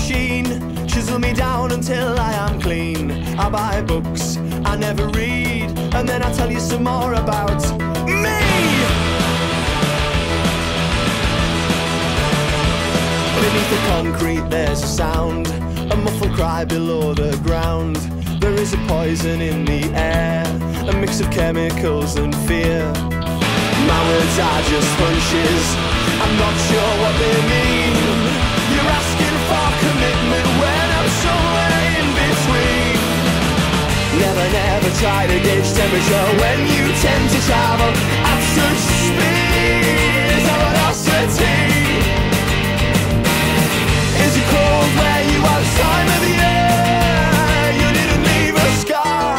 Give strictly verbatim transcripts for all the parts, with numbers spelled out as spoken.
machine, chisel me down until I am clean. I buy books I never read, and then I tell you some more about me. Beneath the concrete there's a sound, a muffled cry below the ground. There is a poison in the air, a mix of chemicals and fear. My words are just hunches, I'm not sure what they mean. You're asking for commitment when I'm somewhere in between. Never, never try to gauge temperature when you tend to travel at such speeds of velocity. Is it cold where you are this time of the year? You didn't leave a scar.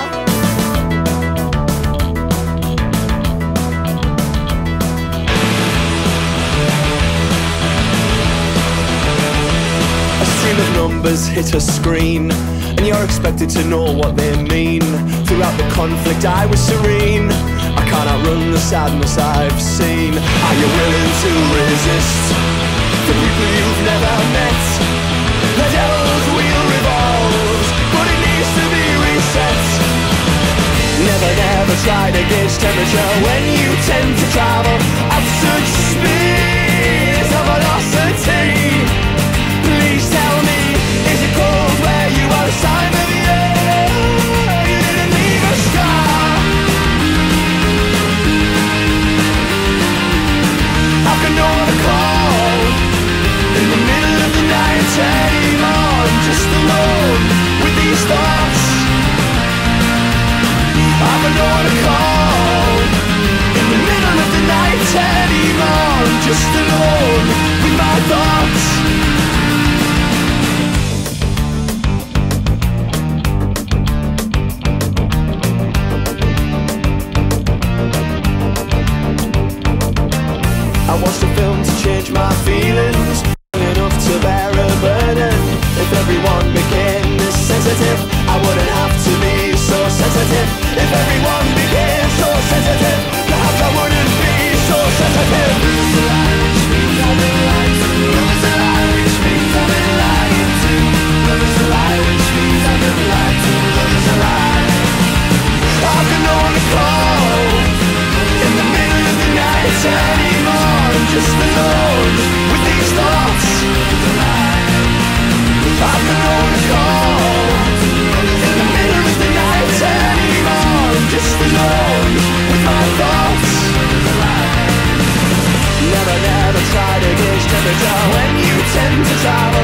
A stream of numbers hit a screen, and you're expected to know what they mean. Throughout the conflict I was serene. I can't outrun the sadness I've seen. Are you willing to resist the people you've never met? The devil's wheel revolves, but it needs to be reset. Never, never try to gauge temperature when you tend to travel at such speeds of velocity. Please tell me, is it cold where you are this time of year? You didn't leave a scar. I can no one call in the middle of the night anymore. I'm just alone with these thoughts. I can no one call in the middle of the night anymore. I'm just alone with my thoughts. I watched a film to change my feelings, enough to bear a burden. If everyone became this sensitive, I wouldn't have to be so sensitive. If everyone became so sensitive, perhaps I wouldn't be so sensitive. Lose the lie, which means I've been lied to. Lose the lie, which means I've been lied to. Lose the lie, which means I've been lied to. Lose the lie. I can no one call in the middle of the night anymore. I'm just alone with these thoughts. I can no one call in the middle of the night anymore. I'm just alone with my thoughts. Never, never try to gauge temperature when you tend to travel